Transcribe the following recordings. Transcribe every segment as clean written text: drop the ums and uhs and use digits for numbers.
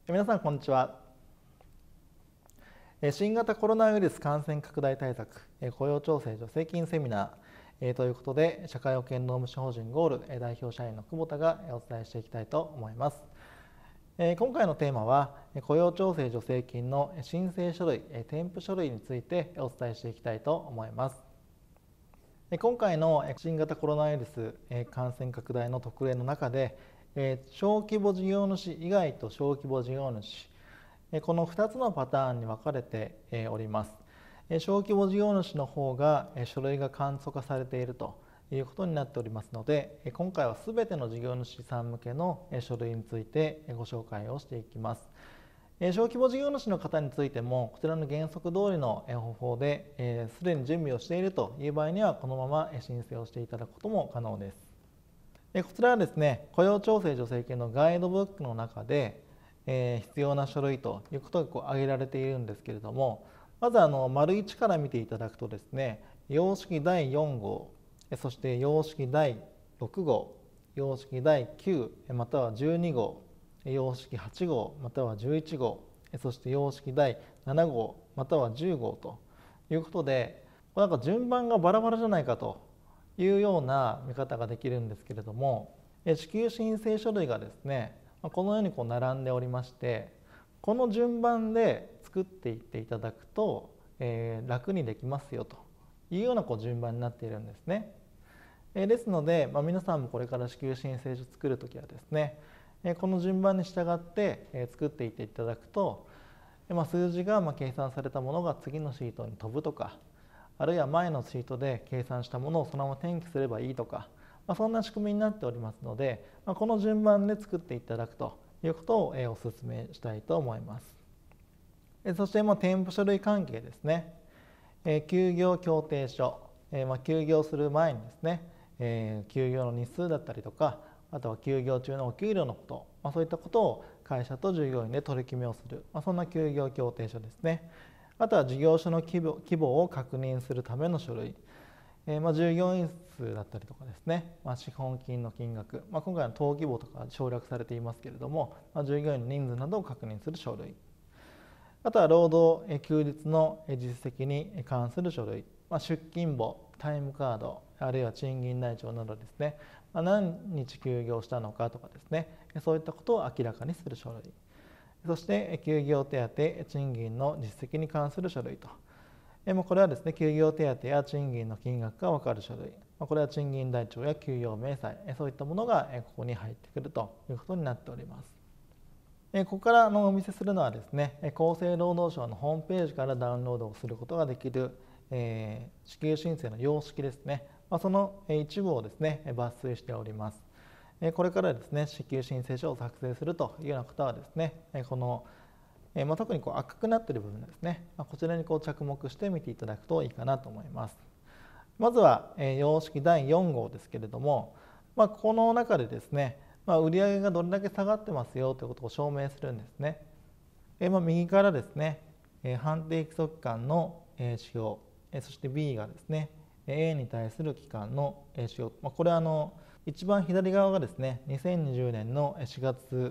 皆さんこんにちは。新型コロナウイルス感染拡大対策雇用調整助成金セミナーということで、社会保険労務士法人ゴール代表社員の久保田がお伝えしていきたいと思います。今回のテーマは雇用調整助成金の申請書類、添付書類についてお伝えしていきたいと思います。今回の新型コロナウイルス感染拡大の特例の中で、小規模事業主以外と小規模事業主、この2つのパターンに分かれております。小規模事業主の方が書類が簡素化されているということになっておりますので、今回は全ての事業主さん向けの書類についてご紹介をしていきます。小規模事業主の方についても、こちらの原則通りの方法ですでに準備をしているという場合には、このまま申請をしていただくことも可能です。こちらはですね、雇用調整助成金のガイドブックの中で、必要な書類ということが挙げられているんですけれども、まず丸1から見ていただくとですね、様式第4号、そして様式第6号、様式第9または12号、様式8号または11号、そして様式第7号または10号ということで、なんか順番がバラバラじゃないかというような見方ができるんですけれども、支給申請書類がですね、このように並んでおりまして、この順番で作っていっていただくと、楽にできますよというような順番になっているんですね。ですので、皆さんもこれから支給申請書作るときはですね、この順番に従って作っていっていただくと、数字が計算されたものが次のシートに飛ぶとか、あるいは前のシートで計算したものをそのまま転記すればいいとか、そんな仕組みになっておりますので、この順番で作っていただくということをお勧めしたいと思います。そして添付書類関係ですね。休業協定書、休業する前にですね、休業の日数だったりとか、あとは休業中のお給料のこと、そういったことを会社と従業員で取り決めをする、そんな休業協定書ですね。あとは事業所の規模を確認するための書類、従業員数だったりとかですね、資本金の金額、今回の登記簿とか省略されていますけれども、従業員の人数などを確認する書類、あとは労働休日の実績に関する書類、出勤簿、タイムカード、あるいは賃金台帳などですね、何日休業したのかとかですね、そういったことを明らかにする書類、そして休業手当、賃金の実績に関する書類と、これはですね、休業手当や賃金の金額が分かる書類、これは賃金台帳や給与明細、そういったものがここに入ってくるということになっております。ここからお見せするのはですね、厚生労働省のホームページからダウンロードをすることができる支給申請の様式ですね、その一部をですね抜粋しております。これからですね、支給申請書を作成するというような方はですね、この特に赤くなっている部分ですね、こちらに着目して見ていただくといいかなと思います。まずは様式第4号ですけれども、この中でですね、売上がどれだけ下がってますよということを証明するんですね。右からですね、判定規則期間の指標、そして B がですね、A に対する期間の指標、これは一番左側がですね、2020年の4月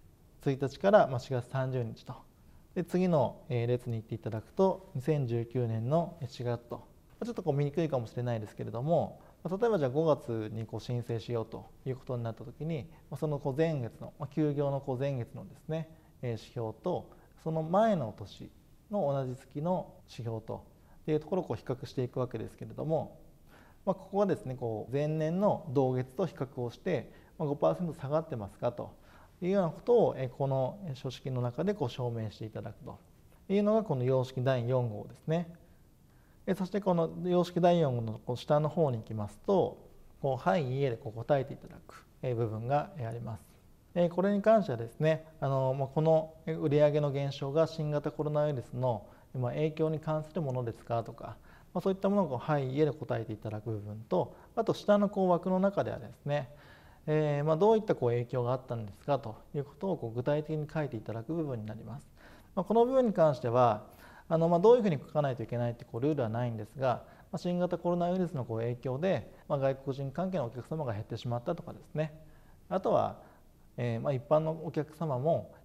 1日から4月30日と、で次の列に行っていただくと2019年の4月と、ちょっと見にくいかもしれないですけれども、例えばじゃあ5月に申請しようということになったときに、その前月の休業の前月のですね指標と、その前の年の同じ月の指標というところを比較していくわけですけれども、ここはですね前年の同月と比較をして 5% 下がってますかというようなことをこの書式の中で証明していただくというのがこの様式第4号ですね。そしてこの様式第4号の下の方に行きますと、はい、いいえで答えていただく部分があります。これに関してはですね、この売上の減少が新型コロナウイルスの影響に関するものですかとか、そういったものをはい、いいえで答えていただく部分と、あと下の枠の中ではですね、どういった影響があったんですかということを具体的に書いていただく部分になります。この部分に関してはどういうふうに書かないといけないというルールはないんですが、新型コロナウイルスの影響で外国人関係のお客様が減ってしまったとかですね、あとは一般のお客様も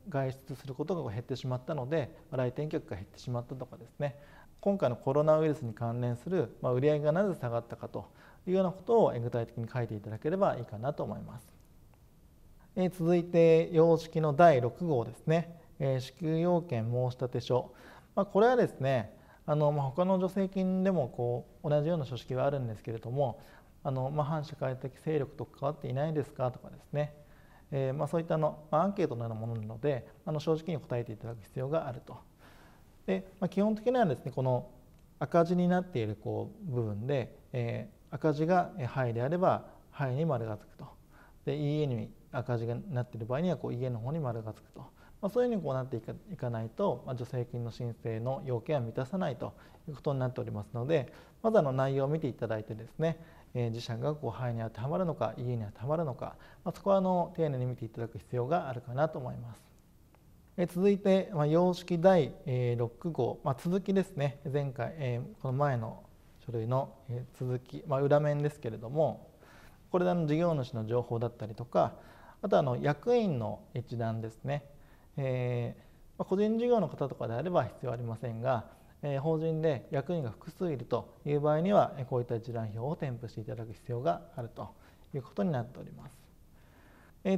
外出することが減ってしまったので来店客が減ってしまったとかですね、今回のコロナウイルスに関連する売上がなぜ下がったかというようなことを具体的に書いていただければいいかなと思います。続いて様式の第6号ですね、支給要件申立書。これはですね、他の助成金でも同じような書式はあるんですけれども、反社会的勢力と関わっていないですかとかですね、そういったアンケートのようなものなので正直に答えていただく必要があると。で、基本的にはですね、この赤字になっている部分で、赤字がはいであればはいに丸がつくと。で、いいえに赤字がなっている場合にはいいえの方に丸がつくと。そういうふうになっていかないと助成金の申請の要件は満たさないということになっておりますので、まず内容を見ていただいてですね、自社がはいに当てはまるのかいいえに当てはまるのか、そこは丁寧に見ていただく必要があるかなと思います。続いて様式第6号、続きですね。前回この前の書類の続き、裏面ですけれども、これで事業主の情報だったりとか、あとは役員の一覧ですね。個人事業の方とかであれば必要ありませんが、法人で役員が複数いるという場合にはこういった一覧表を添付していただく必要があるということになっております。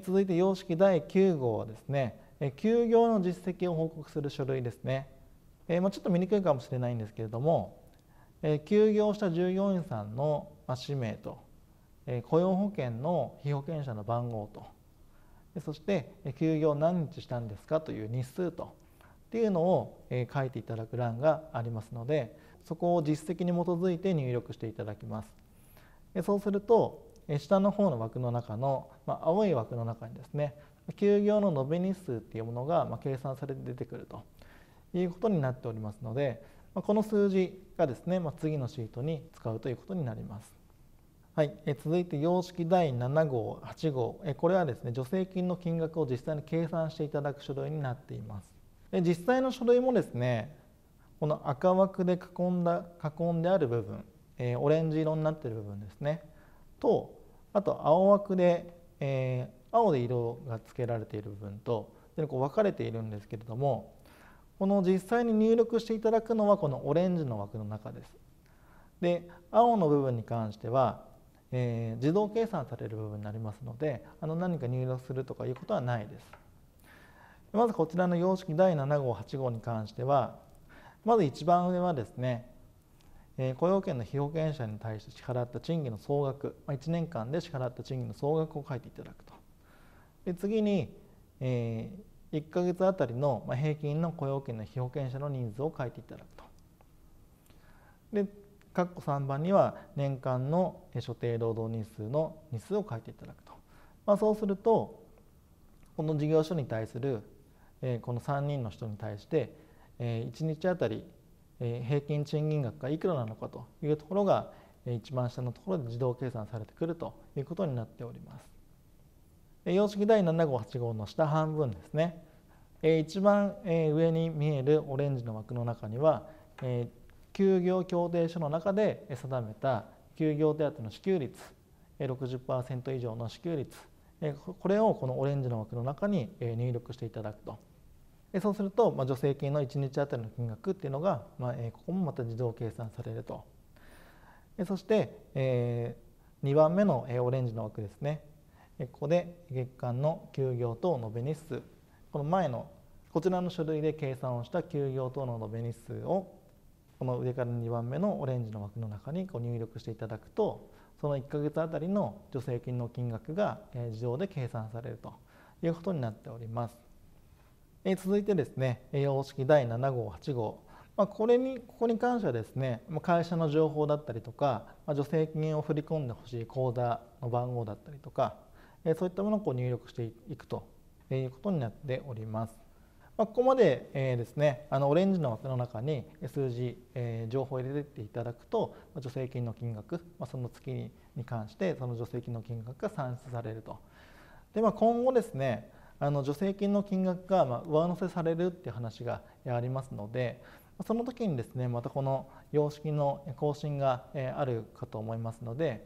続いて様式第9号はですね、休業の実績を報告する書類ですね。ちょっと見にくいかもしれないんですけれども、休業した従業員さんの氏名と雇用保険の被保険者の番号と、そして休業何日したんですかという日数とっていうのを書いていただく欄がありますので、そこを実績に基づいて入力していただきます。そうすると下の方の枠の中の青い枠の中にですね、休業の延べ日数っていうものが計算されて出てくるということになっておりますので、この数字がですね、次のシートに使うということになります。はい、続いて様式第7号、8号、これはですね、助成金の金額を実際に計算していただく書類になっています。実際の書類もですね、この赤枠で囲んである部分、オレンジ色になっている部分ですね、と、あと青枠で、青で色がつけられている部分と分かれているんですけれども、この実際に入力していただくのはこのオレンジの枠の中です。で、青の部分に関しては自動計算される部分になりますので、何か入力するとかいうことはないです。まずこちらの様式第7号、8号に関しては、まず一番上はですね、雇用権の被保険者に対して支払った賃金の総額、1年間で支払った賃金の総額を書いていただくと。で、次に、1ヶ月あたりの平均の雇用権の被保険者の人数を書いていただくと。で、括弧3番には年間の所定労働日数の日数を書いていただくと。そうすると、この事業所に対するこの3人の人に対して1日あたり平均賃金額がいくらなのかというところが一番下のところで自動計算されてくるということになっております。様式第7号、8号の下半分ですね。一番上に見えるオレンジの枠の中には休業協定書の中で定めた休業手当の支給率 60% 以上の支給率、これをこのオレンジの枠の中に入力していただくと。そうすると助成金の1日あたりの金額っていうのがここもまた自動計算されると。そして2番目のオレンジの枠ですね。ここで月間の休業等延べ日数、この前のこちらの書類で計算をした休業等の延べ日数をこの上から2番目のオレンジの枠の中に入力していただくと、その1ヶ月あたりの助成金の金額が自動で計算されるということになっております。続いてですね、様式第7号、8号、ここに関してはですね、会社の情報だったりとか、助成金を振り込んでほしい口座の番号だったりとか、そういったものを入力していくということになっております。ここまでですね、オレンジの枠の中に数字、情報を入れていただくと、助成金の金額、その月に関してその助成金の金額が算出されると。で、今後ですね、助成金の金額が上乗せされるっていう話がありますので、その時にですね、またこの様式の更新があるかと思いますので、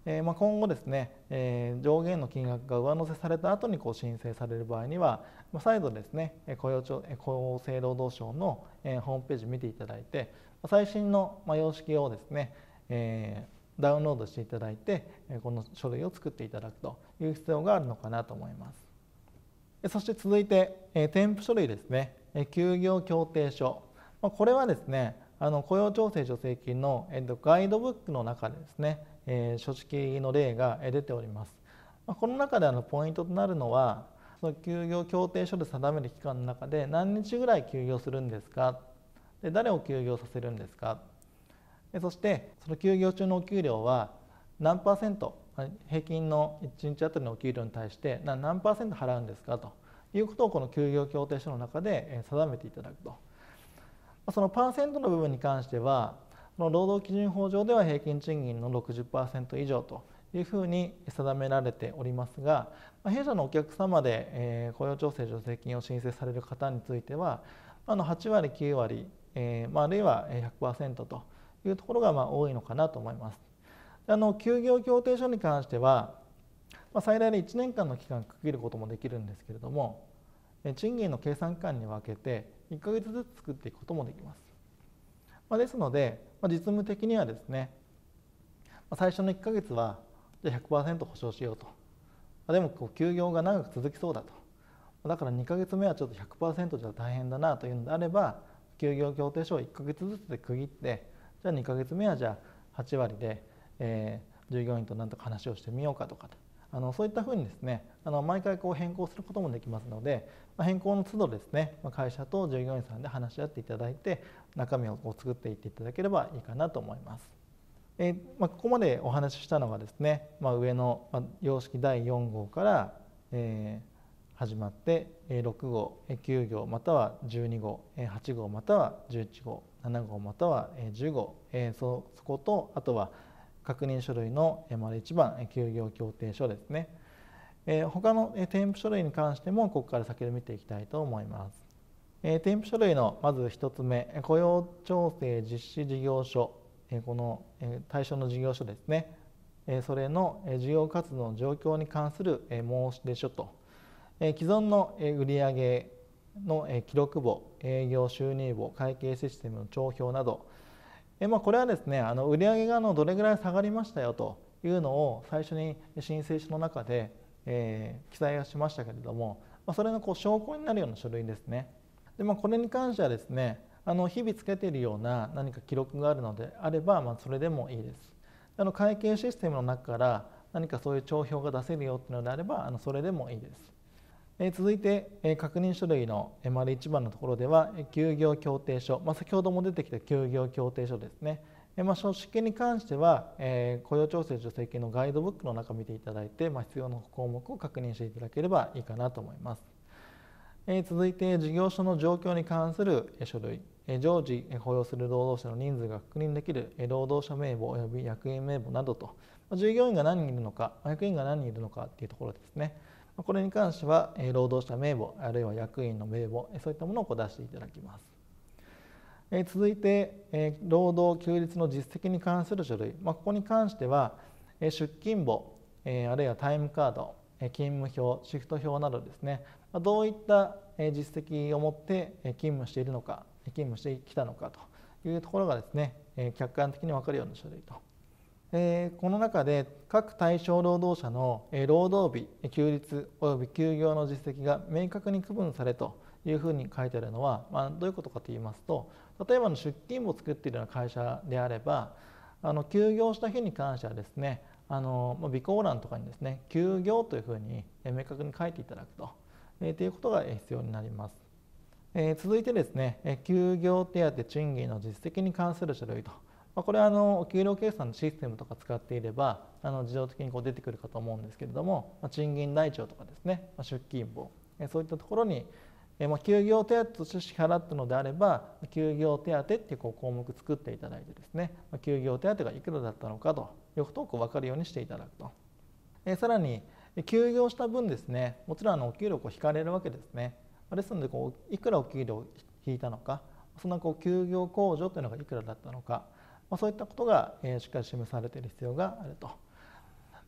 今後ですね、上限の金額が上乗せされた後に申請される場合には、再度ですね、厚生労働省のホームページ見ていただいて、最新の様式をですね、ダウンロードしていただいて、この書類を作っていただくという必要があるのかなと思います。そして続いて、添付書類ですね、休業協定書。これはですね、雇用調整助成金のガイドブックの中でですね、書式の例が出ております。この中でポイントとなるのは、その休業協定書で定める期間の中で何日ぐらい休業するんですか、で誰を休業させるんですか、そしてその休業中のお給料は何パーセント、平均の1日あたりのお給料に対して何パーセント払うんですかということをこの休業協定書の中で定めていただくと。そのパーセントの部分に関しては、労働基準法上では平均賃金の 60% 以上というふうに定められておりますが、弊社のお客様で雇用調整助成金を申請される方については、8割、9割、あるいは 100% というところが多いのかなと思います。休業協定書に関しては、最大で1年間の期間区切ることもできるんですけれども、賃金の計算期間に分けて1ヶ月ずつ作っていくこともできます。ですので、実務的にはですね、最初の1ヶ月はじゃあ 100% 保証しようと。でも休業が長く続きそうだと。だから2ヶ月目はちょっと 100% じゃ大変だなというのであれば、休業協定書を1ヶ月ずつで区切って、じゃあ2ヶ月目はじゃあ8割で、従業員と何とか話をしてみようかとか、そういったふうにですね、毎回変更することもできますので、変更の都度ですね、会社と従業員さんで話し合っていただいて、中身を作っていっていただければいいかなと思います。ここまでお話ししたのがですね、上の様式第4号から、始まって6号、9号または12号、8号または11号、7号または10号、そことあとは確認書類の1番休業協定書ですね。他の添付書類に関してもここから先で見ていきたいと思います。添付書類のまず1つ目、雇用調整実施事業所、この対象の事業所ですね。それの事業活動の状況に関する申出書と、既存の売上の記録簿、営業収入簿、会計システムの帳表など、これはですね、売上がどれぐらい下がりましたよというのを最初に申請書の中で、記載をしましたけれども、それの証拠になるような書類ですね。で、これに関してはですね、日々つけているような何か記録があるのであれば、それでもいいです。会計システムの中から何かそういう帳表が出せるよっていうのであれば、それでもいいです。続いて確認書類の1番のところでは休業協定書、先ほども出てきた休業協定書ですね。書式に関しては雇用調整助成金のガイドブックの中を見ていただいて、必要な項目を確認していただければいいかなと思います。続いて事業所の状況に関する書類、常時雇用する労働者の人数が確認できる労働者名簿および役員名簿などと、従業員が何人いるのか役員が何人いるのかというところですね。これに関しては労働者名簿あるいは役員の名簿、そういったものを出していただきます。続いて労働休日の実績に関する書類、ここに関しては出勤簿あるいはタイムカード、勤務表、シフト表などですね、どういった実績を持って勤務しているのか、勤務してきたのかというところがですね、客観的に分かるような書類と。この中で各対象労働者の労働日、休日および休業の実績が明確に区分されというふうに書いてあるのは、どういうことかと言いますと、例えば出勤簿を作っているような会社であれば、休業した日に関してはですね、備考欄とかにですね、休業というふうに明確に書いていただくということが必要になります。続いてですね、休業手当賃金の実績に関する書類と。これはお給料計算のシステムとか使っていれば自動的に出てくるかと思うんですけれども、賃金台帳とかですね、出勤簿、そういったところに休業手当として支払ったのであれば休業手当っていう項目作っていただいてですね、休業手当がいくらだったのかということを分かるようにしていただくと。さらに休業した分ですね、もちろんお給料引かれるわけですね。ですのでいくらお給料を引いたのか、その休業控除というのがいくらだったのか、そういったことがしっかり示されている必要があると。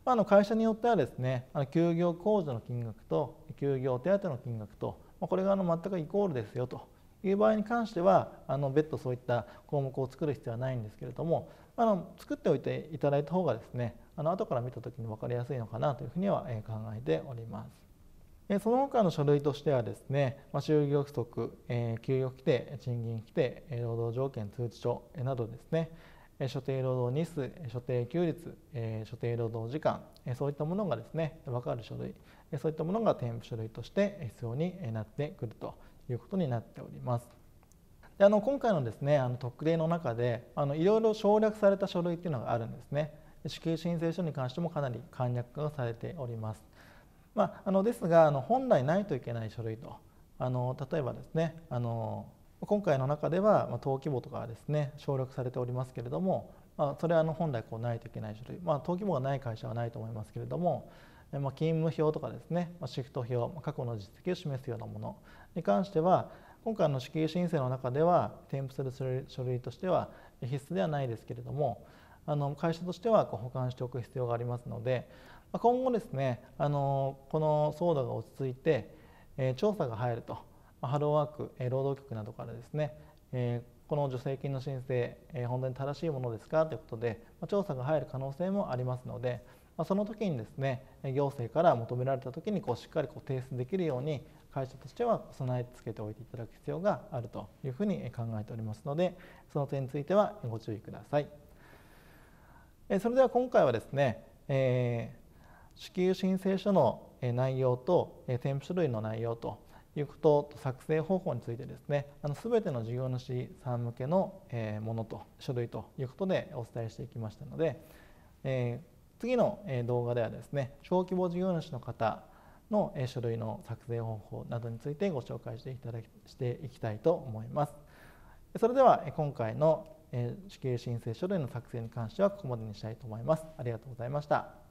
会社によってはですね、休業控除の金額と休業手当の金額と、これが全くイコールですよという場合に関しては別途そういった項目を作る必要はないんですけれども、作っておいていただいた方がですね、後から見た時に分かりやすいのかなというふうには考えております。その他の書類としてはですね、就業規則、給与規定、賃金規定、労働条件通知書などですね、所定労働日数、所定休日、所定労働時間、そういったものがですね、分かる書類、そういったものが添付書類として必要になってくるということになっております。で今回のですね、特例の中でいろいろ省略された書類っていうのがあるんですね。支給申請書に関してもかなり簡略化がされております。ですが本来ないといけない書類と例えばですね今回の中では登記簿とかはですね省略されておりますけれども、それは本来ないといけない書類、登記簿がない会社はないと思いますけれども、勤務表とかですねシフト表、過去の実績を示すようなものに関しては今回の支給申請の中では添付する書類としては必須ではないですけれども、会社としては保管しておく必要がありますので、今後ですねこの騒動が落ち着いて調査が入ると、ハローワーク労働局などからですねこの助成金の申請本当に正しいものですかということで調査が入る可能性もありますので、その時にですね行政から求められた時にしっかり提出できるように会社としては備え付けておいていただく必要があるというふうに考えておりますので、その点についてはご注意ください。それでは今回はですね支給申請書の内容と添付書類の内容ということと作成方法についてですね全ての事業主さん向けのものと書類ということでお伝えしていきましたので、次の動画ではですね小規模事業主の方の書類の作成方法などについてご紹介していきたいと思います。それでは今回の支給申請書類の作成に関してはここまでにしたいと思います。ありがとうございました。